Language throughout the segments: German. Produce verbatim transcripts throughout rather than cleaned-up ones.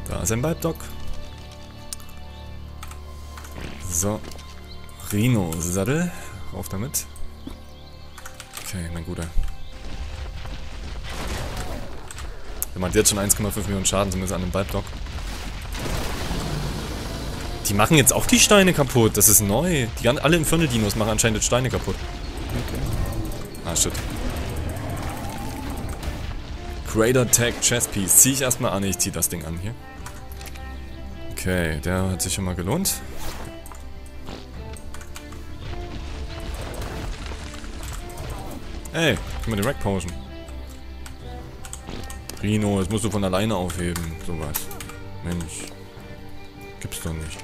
Da ist ein Bulbdog. So. Rhino-Sattel. Auf damit. Okay, mein Guter. Der macht jetzt schon eins Komma fünf Millionen Schaden, zumindest an dem Bulbdog. Die machen jetzt auch die Steine kaputt. Das ist neu. Die ganzen, alle Infernal-Dinos machen anscheinend jetzt Steine kaputt. Okay. Ah, shit. Crater Tech Chest Piece. Zieh ich erstmal an. Ich zieh das Ding an hier. Okay, der hat sich schon mal gelohnt. Ey, guck mal den Rack Potion. Rhino, das musst du von alleine aufheben. Sowas. Mensch. Gibt's doch nicht.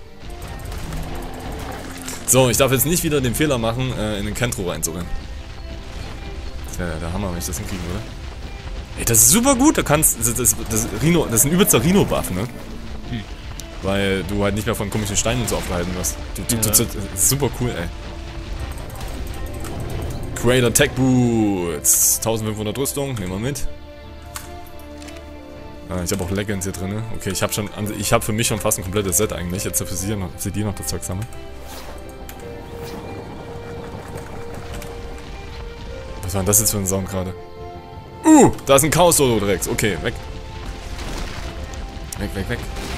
So, ich darf jetzt nicht wieder den Fehler machen, äh, in den Kentro reinzurennen. Das wäre der Hammer, wenn ich das hinkriegen würde. Ey, das ist super gut. Da kannst. Das, das, das, Rhino, das ist ein übelster Rhino-Buff, ne? Hm. Weil du halt nicht mehr von komischen Steinen und so aufgehalten wirst. Du, du, Ja. du, du, das ist super cool, ey. Crater Tech Boots. eintausendfünfhundert Rüstung, nehmen wir mit. Ah, ich habe auch Leggings hier drin. Okay, ich habe schon. Ich habe für mich schon fast ein komplettes Set eigentlich. Jetzt für sie noch, für die noch das Zeug sammeln. Was war denn das jetzt für ein Sound gerade? Uh, da ist ein Chaos-Solo direkt. Okay, weg. Weg, weg, weg.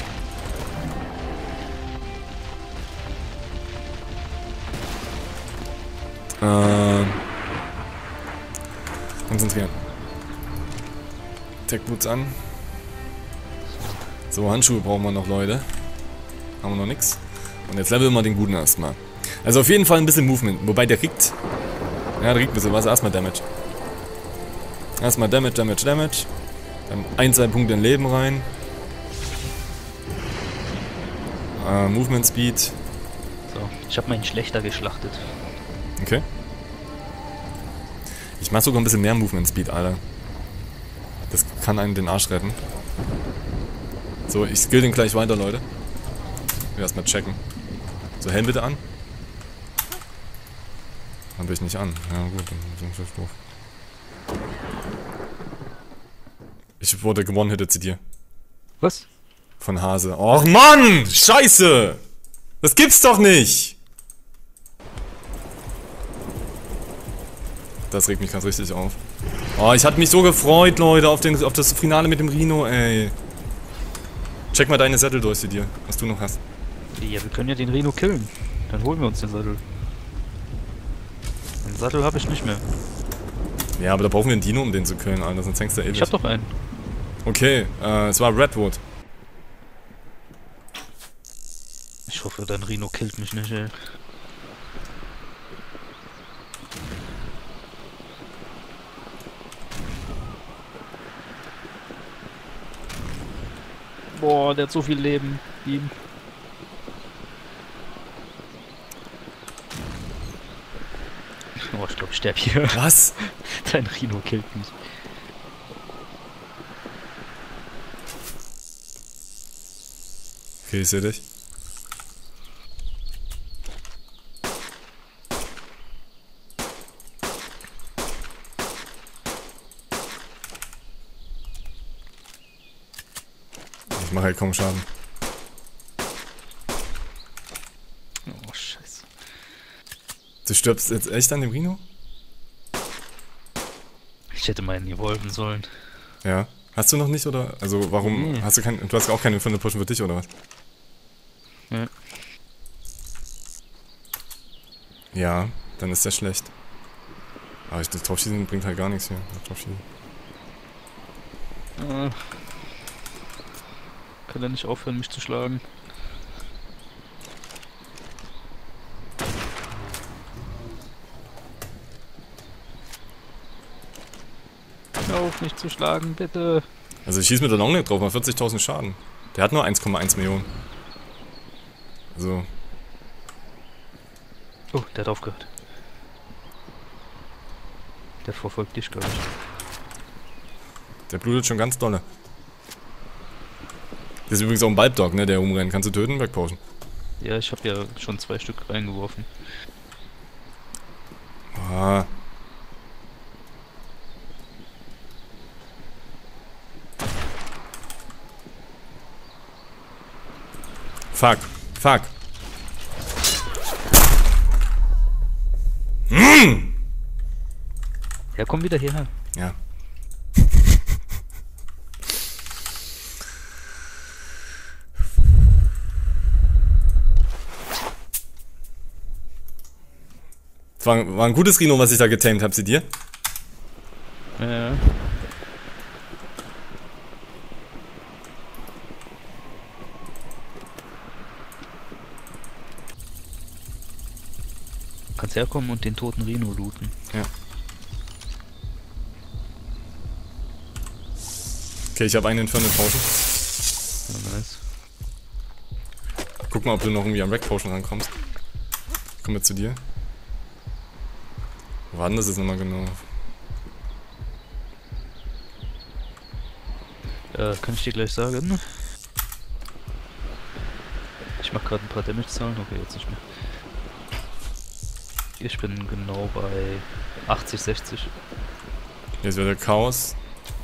Ähm. Konzentrieren. Tech Boots an. So, Handschuhe brauchen wir noch, Leute. Haben wir noch nix. Und jetzt leveln wir den Guten erstmal. Also auf jeden Fall ein bisschen Movement. Wobei der kriegt. Ja, der kriegt ein bisschen was. Erstmal Damage. Erstmal Damage, Damage, Damage. Dann ein, zwei Punkte in Leben rein. Äh, Movement Speed. So, ich habe meinen Schlechter geschlachtet. Okay. Ich mach sogar ein bisschen mehr Movement Speed, Alter. Das kann einen den Arsch retten. So, ich skill den gleich weiter, Leute. Wir erstmal checken. So, Helm bitte an. Hab ich nicht an. Ja gut, dann sind wir doof. Ich wurde gewone-hitted zu dir. Was? Von Hase. Och Mann! Scheiße! Das gibt's doch nicht! Das regt mich ganz richtig auf. Oh, ich hatte mich so gefreut, Leute, auf, den, auf das Finale mit dem Rhino, ey. Check mal deine Sättel durch, die dir, was du noch hast. Ja, wir können ja den Rhino killen. Dann holen wir uns den Sattel. Den Sattel habe ich nicht mehr. Ja, aber da brauchen wir einen Dino, um den zu killen, Alter, sonst hängst du ewig. Ich hab doch einen. Okay, äh, es war Redwood. Ich hoffe, dein Rhino killt mich nicht, ey. Boah, der hat so viel Leben. Ihm. Oh, ich glaube, ich sterb hier. Was? Dein Rhino killt mich. Okay, ich seh dich. Ich mache halt kaum Schaden. Oh, scheiße. Du stirbst jetzt echt an dem Rhino? Ich hätte meinen evolven sollen. Ja. Hast du noch nicht, oder? Also, warum Nee. hast du kein. Du hast auch keine Infinite Potion für dich, oder was? Ja. Ja, dann ist der schlecht. Aber ich, das Draufschießen bringt halt gar nichts hier. Das Draufschießen. Äh, kann er nicht aufhören, mich zu schlagen? Hör auf, mich zu schlagen, bitte. Also ich schieße mit der Longneck drauf, mal vierzigtausend Schaden. Der hat nur eins Komma eins Millionen. Also. Oh, der hat aufgehört. Der verfolgt dich, glaube ich. Der blutet schon ganz dolle. Das ist übrigens auch ein Bulbdog, ne, der umrennt. Kannst du töten, wegpauschen. Ja, ich habe ja schon zwei Stück reingeworfen. Ah. Fuck. Fuck. Mm! Ja, komm wieder hierher. Ja. Das war, war ein gutes Rhino, was ich da getamed habe, seht ihr? Ja. Kannst herkommen und den toten Rhino looten. Ja. Okay, ich habe einen Infernal Potion. Ja, nice. Guck mal, ob du noch irgendwie am Wreck Potion rankommst. Ich komme jetzt zu dir. Wo war denn das jetzt nochmal genau? Äh, kann ich dir gleich sagen? Ich mach gerade ein paar Damage-Zahlen, okay, jetzt nicht mehr. Ich bin genau bei achtzig, sechzig. Jetzt wird der Chaos.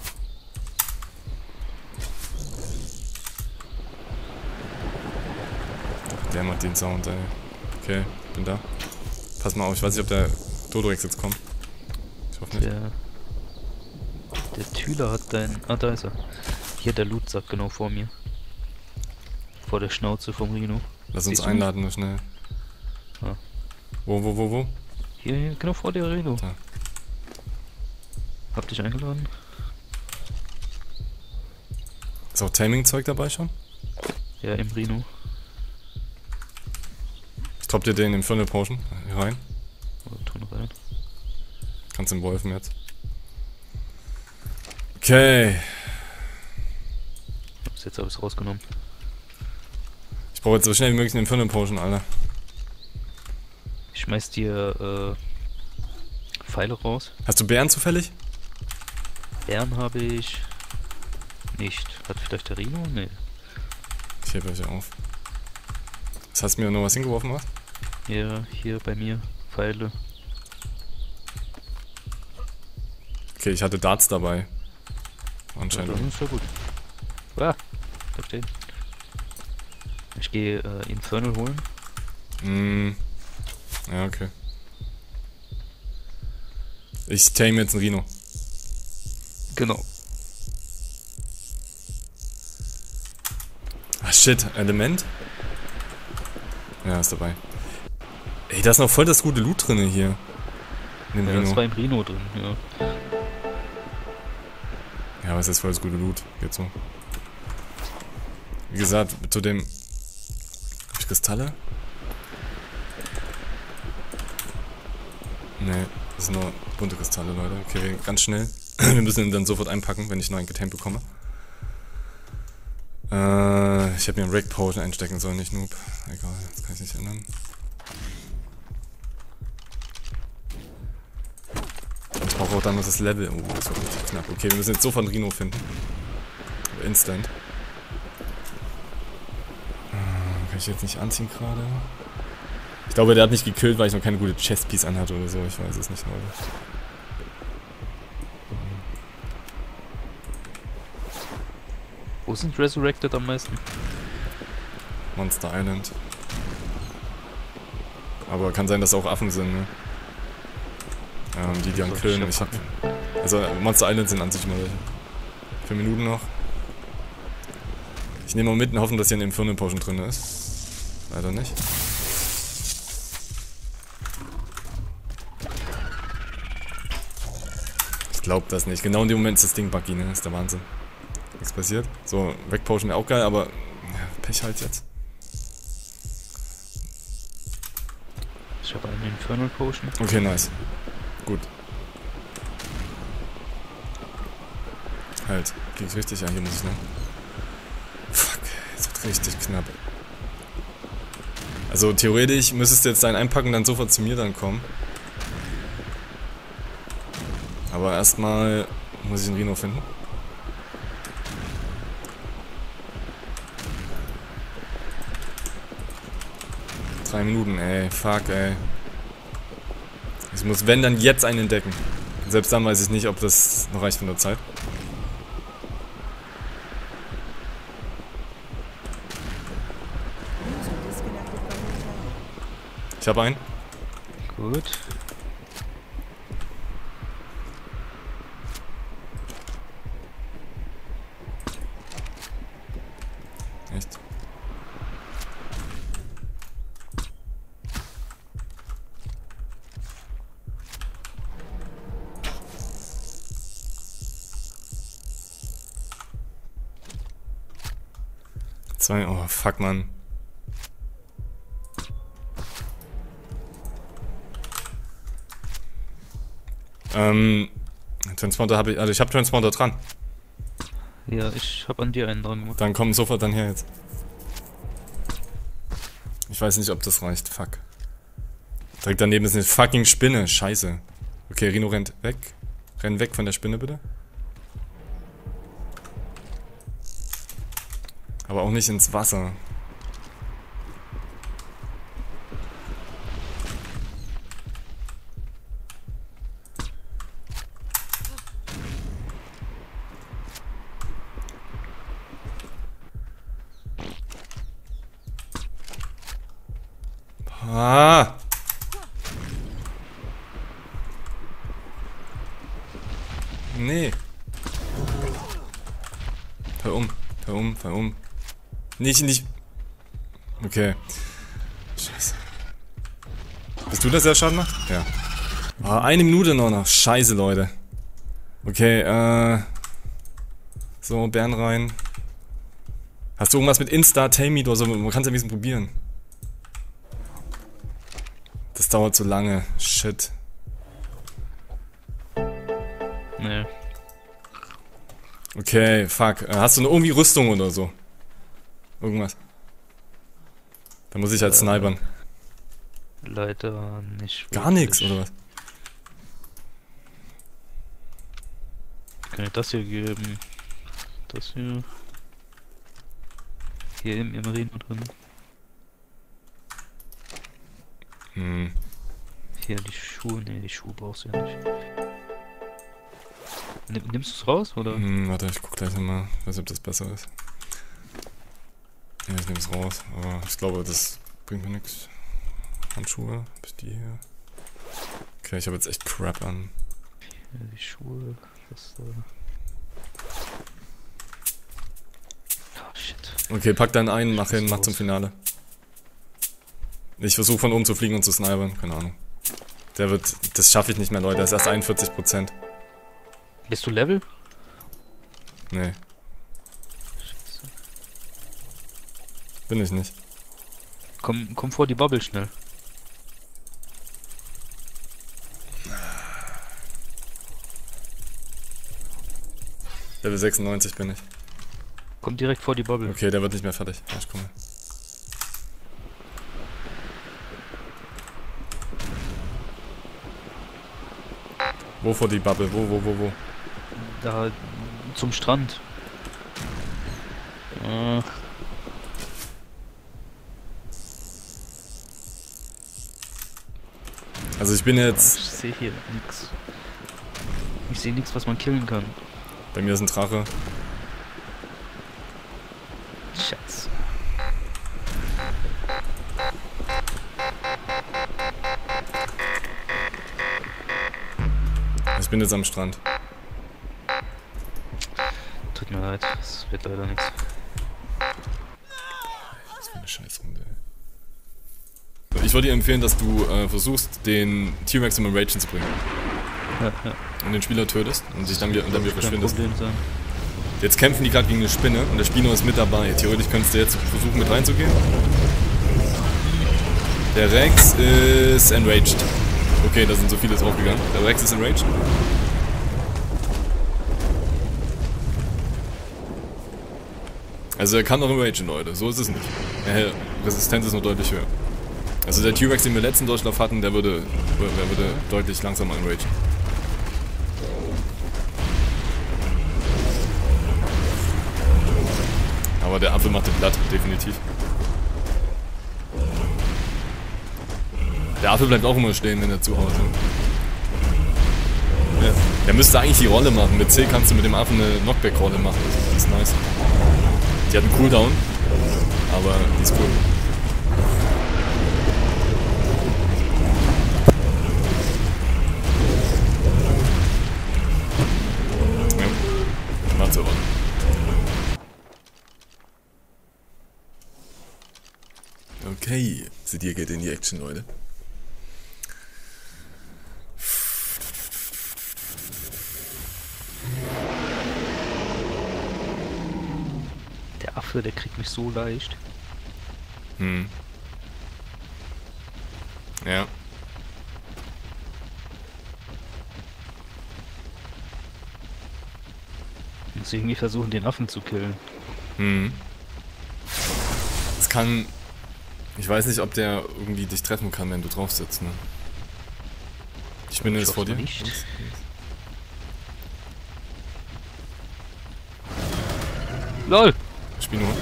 Der macht den Sound, ey. Okay, bin da. Pass mal auf, ich weiß nicht, ob der Dodorex jetzt kommt. Ich hoffe nicht. Der, der Thüler hat dein... Ah, da ist er. Hier der Lootsack genau vor mir. Vor der Schnauze vom Rhino. Lass uns Siehst du einladen, nur schnell. Ah. Wo, wo, wo, wo? Hier, hier, genau vor der Rhino. Da. Hab dich eingeladen. Ist auch Taming-Zeug dabei schon? Ja, im Rhino. Ich drop dir den Infernal Potion hier rein. Oder tun rein. Kannst den Wolfen jetzt. Okay. Hab's jetzt alles rausgenommen. Ich brauche jetzt so schnell wie möglich einen Infernal Potion, Alter. Ich schmeiß dir äh, Pfeile raus. Hast du Bären zufällig? Bären habe ich nicht. Hat vielleicht der Rhino? Nee. Ich hebe euch auf. Was hast du mir noch was hingeworfen, was? Ja, hier bei mir. Pfeile. Okay, ich hatte Darts dabei. Ja, Anscheinend. das ist ja gut. Ah, da stehen. Ich gehe äh, Infernal holen. Mm. Ja, okay. Ich tame jetzt einen Rhino. Genau. Ah, shit. Element? Ja, ist dabei. Ey, da ist noch voll das gute Loot drinne hier. In dem Ja, das Rhino. war im Rhino drin, ja. Ja, was ist voll das gute Loot? Geht so. Wie gesagt, zu dem... Hab ich Kristalle? Nee, das sind nur bunte Kristalle, Leute. Okay, ganz schnell. Wir müssen ihn dann sofort einpacken, wenn ich noch einen getamed bekomme. Äh, ich hätte mir einen Wreck Potion einstecken sollen, nicht Noob. Egal, das kann ich nicht ändern. Ich brauche auch dann noch das Level. Oh, das war richtig knapp. Okay, wir müssen jetzt sofort einen Rhino finden. Instant. Äh, kann ich jetzt nicht anziehen gerade? Ich glaube, der hat mich gekillt, weil ich noch keine gute Chestpiece anhatte oder so. Ich weiß es nicht, Leute. Wo sind Resurrected am meisten? Monster Island. Aber kann sein, dass auch Affen sind, ne? Ähm, die, die an killen. Ich hab, also Monster Island sind an sich immer welche. Vier Minuten noch. Ich nehme mal mit und hoffen, dass hier eine Infernal Potion drin ist. Leider nicht. Ich glaub das nicht. Genau in dem Moment ist das Ding buggy, ne? Das ist der Wahnsinn. Nichts passiert. So, Wreck Potion wäre auch geil, aber ja, Pech halt jetzt. Ich habe eine Infernal Potion. Okay, nice. Gut. Halt, ging's richtig? Ja, hier muss ich noch. Fuck, jetzt wird richtig knapp. Also theoretisch müsstest du jetzt deinen einpacken, dann sofort zu mir dann kommen. Aber erstmal muss ich einen Rhino finden. Drei Minuten, ey, fuck, ey. Ich muss, wenn, dann jetzt einen entdecken. Selbst dann weiß ich nicht, ob das noch reicht von der Zeit. Ich habe einen. Gut. Echt? Zwei, oh fuck, Mann. Ähm, Transponder habe ich, also ich habe Transponder dran. Ja, ich hab an dir einen dran gemacht. Dann komm sofort dann her jetzt. Ich weiß nicht, ob das reicht, fuck. Direkt daneben ist eine fucking Spinne, scheiße. Okay, Rino rennt weg. Renn weg von der Spinne, bitte. Aber auch nicht ins Wasser. Ah! Nee. Hör um, hör um, hör um. Nicht, nicht. Okay. Scheiße. Bist du das, der Schaden macht? Ja. Ah, eine Minute noch noch. Scheiße, Leute. Okay, äh. So, Bären rein. Hast du irgendwas mit Insta-Tailmeet oder so? Man kann es ja ein bisschen probieren. Das dauert zu lange. Shit. Nee. Okay, fuck. Äh, hast du noch irgendwie Rüstung oder so? Irgendwas? Da muss ich halt äh, snipern. Leider nicht. Gar nichts, oder was? Kann ich das hier geben? Das hier. Hier im Marino drin. Hm. Hier die Schuhe. Ne, die Schuhe brauchst du ja nicht. Nimm, nimmst du es raus, oder? Hm, warte, ich guck gleich nochmal. Weiß nicht, ob das besser ist. Ja, ich nehme es raus, aber ich glaube, das bringt mir nichts. Handschuhe, hab ich die hier? Okay, ich habe jetzt echt Crap an. Hier die Schuhe. Das da. Oh shit. Okay, pack deinen einen, mach hin, mach zum Finale. Ich versuche von oben zu fliegen und zu snipern, keine Ahnung. Der wird, das schaffe ich nicht mehr, Leute, der ist erst einundvierzig Prozent. Bist du Level? Nee. Bin ich nicht. Komm, komm vor die Bubble schnell. Level sechsundneunzig bin ich. Komm direkt vor die Bubble. Okay, der wird nicht mehr fertig. Ja, ich komme. Wo vor die Bubble? Wo, wo, wo, wo? Da zum Strand. Äh. Also ich bin jetzt... Ich sehe hier nichts. Ich sehe nichts, was man killen kann. Bei mir ist ein Drache. Schatz. Ich bin jetzt am Strand. Tut mir leid, das wird leider nichts. Was für eine Scheißrunde. Ich würde dir empfehlen, dass du äh, versuchst, den T-Rex im Ragen zu bringen. Ja, ja. Und den Spieler tötest und dich dann wieder, und dann wieder verschwindest. Problem sein. Jetzt kämpfen die gerade gegen eine Spinne und der Spino ist mit dabei. Theoretisch könntest du jetzt versuchen, mit reinzugehen. Der Rex ist enraged. Okay, da sind so viele draufgegangen. Der Rex ist enraged. Also er kann noch enragen, Leute. So ist es nicht. Die Resistenz ist nur deutlich höher. Also der T-Rex, den wir letzten Durchlauf hatten, der würde, der würde deutlich langsamer enragen. Aber der Apfel macht den platt, definitiv. Der Apfel bleibt auch immer stehen, wenn er zu Hause ist. Ja. Der müsste eigentlich die Rolle machen. Mit C kannst du mit dem Affen eine Knockback-Rolle machen. Das ist nice. Die hat einen Cooldown, aber die ist cool. Okay, Sidir geht in die Action, Leute. Der Affe, der kriegt mich so leicht. Hm. Ja. Ich muss irgendwie versuchen, den Affen zu killen. Hm. Es kann... Ich weiß nicht, ob der irgendwie dich treffen kann, wenn du drauf sitzt, ne? Die Spinne Ich ist vor hoffe dir. nicht. LOL! Spiel nur.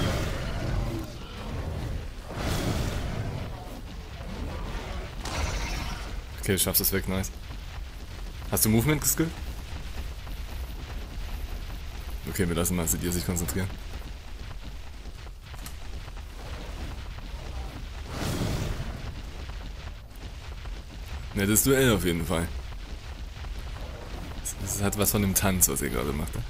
Okay, du schaffst es weg, nice. Hast du Movement geskillt? Okay, wir lassen mal Sidir sich konzentrieren. Nettes Duell auf jeden Fall. Es hat was von dem Tanz, was ihr gerade macht.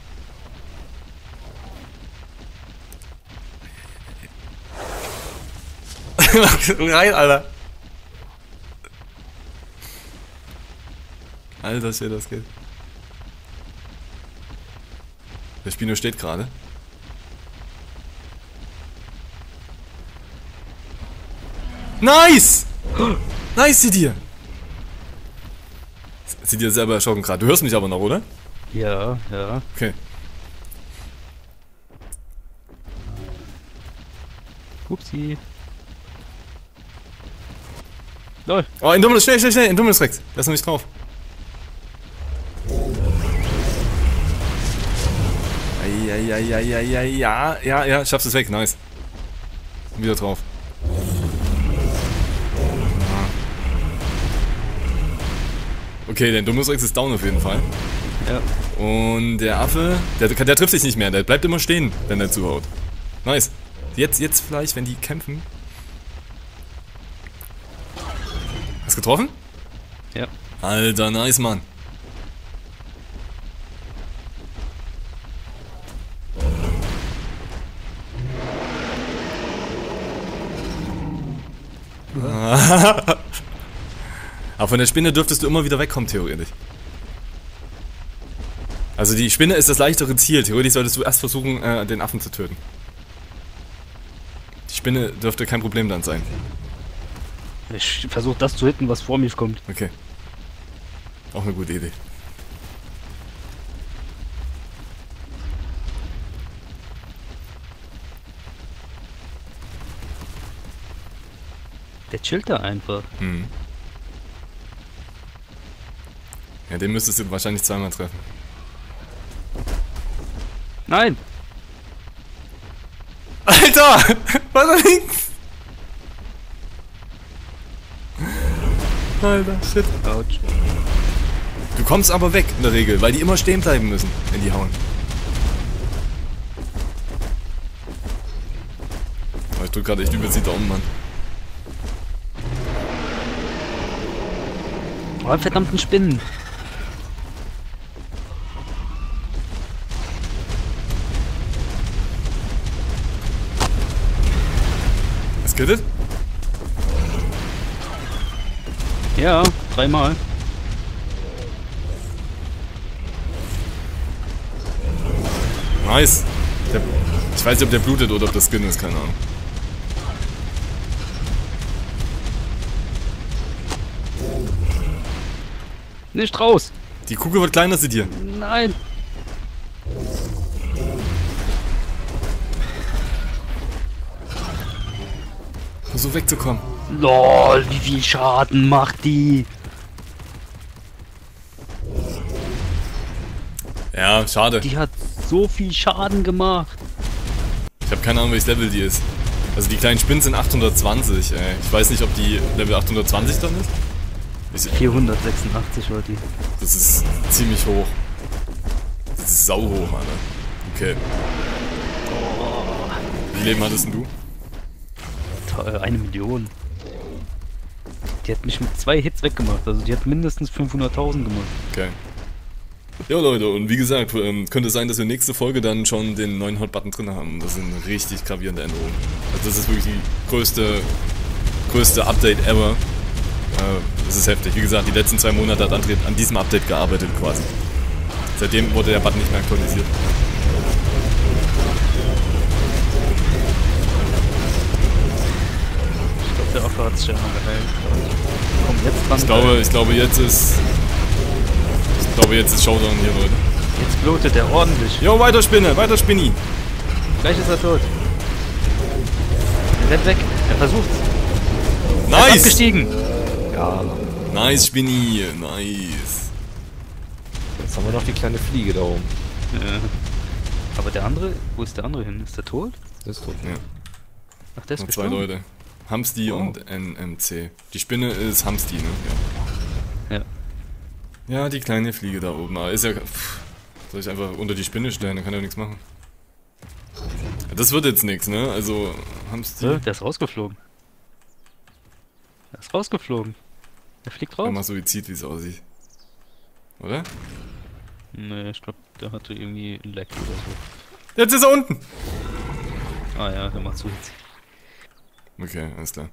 Rein, Alter. Alter, shit, das geht. Der Spino steht gerade. Nice! Nice, Sidir! Sidir selber erschrocken gerade. Du hörst mich aber noch, oder? Ja, ja. Okay. Upsi. LOL. Oh, Indominus, schnell, schnell, schnell, Indominus Rex. Lass noch nicht drauf. Eieieiei, ja, ja, ja, schaffst es weg, nice. Wieder drauf. Okay, der Indominus Rex ist down auf jeden Fall. Ja. Und der Affe, der, der trifft sich nicht mehr, der bleibt immer stehen, wenn er zuhaut. Nice. Jetzt, jetzt vielleicht, wenn die kämpfen. Hast du getroffen? Ja. Alter, nice, Mann. Aber von der Spinne dürftest du immer wieder wegkommen, theoretisch. Also die Spinne ist das leichtere Ziel. Theoretisch solltest du erst versuchen, äh, den Affen zu töten. Die Spinne dürfte kein Problem dann sein. Ich versuche das zu hitten, was vor mir kommt. Okay. Auch eine gute Idee. Der chillt da einfach. Hm. Ja, den müsstest du wahrscheinlich zweimal treffen. Nein! Alter! Was da links? Alter, shit. Autsch. Du kommst aber weg in der Regel, weil die immer stehen bleiben müssen, wenn die hauen. Oh, ich drück gerade echt übelst die Daumen, Mann. Oh, verdammten Spinnen! Was geht das? Ja, dreimal. Nice. Der, ich weiß nicht, ob der blutet oder ob das Skin ist, keine Ahnung. Nicht raus! Die Kugel wird kleiner, seht ihr. Nein! Versuch wegzukommen. LOL, wie viel Schaden macht die? Ja, schade. Die hat so viel Schaden gemacht. Ich habe keine Ahnung, welches Level die ist. Also die kleinen Spinnen sind achthundertzwanzig, ey. Ich weiß nicht, ob die Level achthundertzwanzig dann ist. Ich, vierhundertsechsundachtzig war die. das ist ziemlich hoch. Das ist sau hoch, Alter. Okay. Wie viel Leben hattest denn du? Toll, eine Million. Die hat mich mit zwei Hits weggemacht. Also die hat mindestens fünfhunderttausend gemacht. Okay. Ja, Leute, und wie gesagt, ähm, könnte sein, dass wir nächste Folge dann schon den neuen Hot-Button drin haben. Das sind richtig gravierende Änderungen. Also das ist wirklich die größte, größte Update ever. Äh, das ist heftig. Wie gesagt, die letzten zwei Monate hat André an diesem Update gearbeitet quasi. Seitdem wurde der Button nicht mehr aktualisiert. Ich glaube, der Affe hat sich ja noch geheilt. Komm, jetzt dran. Ich glaube, ich glaube, jetzt ist... Ich glaube, jetzt ist Showdown hier, Leute. Jetzt blutet er ordentlich. Jo, weiter Spinne, weiter Spinni. Gleich ist er tot. Er rennt weg. Er versucht's. Er ist Nice! abgestiegen. Ja, Nice, Spinni, nice. jetzt haben wir noch die kleine Fliege da oben. Ja. Aber der andere, wo ist der andere hin? Ist der tot? Das ist tot. Ja, Ach, der ist noch zwei gestorben. Leute. Hamsti Oh. und N M C. Die Spinne ist Hamsti, ne? Ja. Ja. Ja, die kleine Fliege da oben. Aber ist ja... Pff, soll ich einfach unter die Spinne stellen? Dann kann er nichts machen. Das wird jetzt nichts, ne? Also, Hamsti... So, der ist rausgeflogen. Der ist rausgeflogen. Der fliegt raus. Einmal Suizid, wie es aussieht. Oder? Nee, ich glaube, der hatte irgendwie ein Leck oder Jetzt ist er unten! so. Ah ja, der macht Suizid. Okay, alles klar.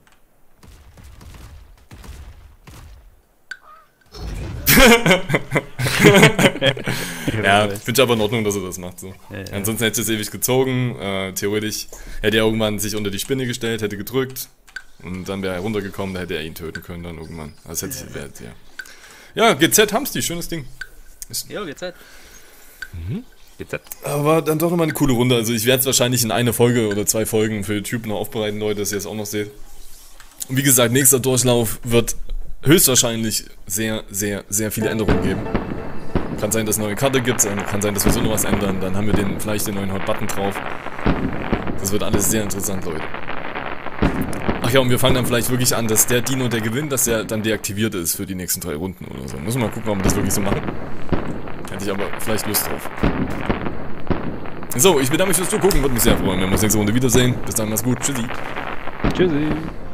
Ja, finde ich aber in Ordnung, dass er das macht so. Ja, ja. Ansonsten hätte es ewig gezogen. Äh, theoretisch hätte er irgendwann sich unter die Spinne gestellt, hätte gedrückt und dann wäre er runtergekommen, da hätte er ihn töten können dann irgendwann. Also hätte sich wert, ja. Ja, G Z Hamsti, schönes Ding. Jo, jetzt halt. Bitte. Aber dann doch nochmal eine coole Runde. Also ich werde es wahrscheinlich in eine Folge oder zwei Folgen für YouTube noch aufbereiten, Leute, dass ihr es auch noch seht. Und wie gesagt, nächster Durchlauf wird höchstwahrscheinlich sehr, sehr, sehr viele Änderungen geben. Kann sein, dass es eine neue Karte gibt, kann sein, dass wir so noch was ändern, dann haben wir den, vielleicht den neuen Hot-Button drauf. Das wird alles sehr interessant, Leute. Ach ja, und wir fangen dann vielleicht wirklich an, dass der Dino, der gewinnt, dass der dann deaktiviert ist für die nächsten drei Runden oder so. Müssen wir mal gucken, ob wir das wirklich so machen. Hätte ich aber vielleicht Lust drauf. So, ich bedanke mich fürs Zugucken, würde mich sehr freuen, wenn wir uns nächste Runde wiedersehen. Bis dann, mach's gut, tschüssi. Tschüssi.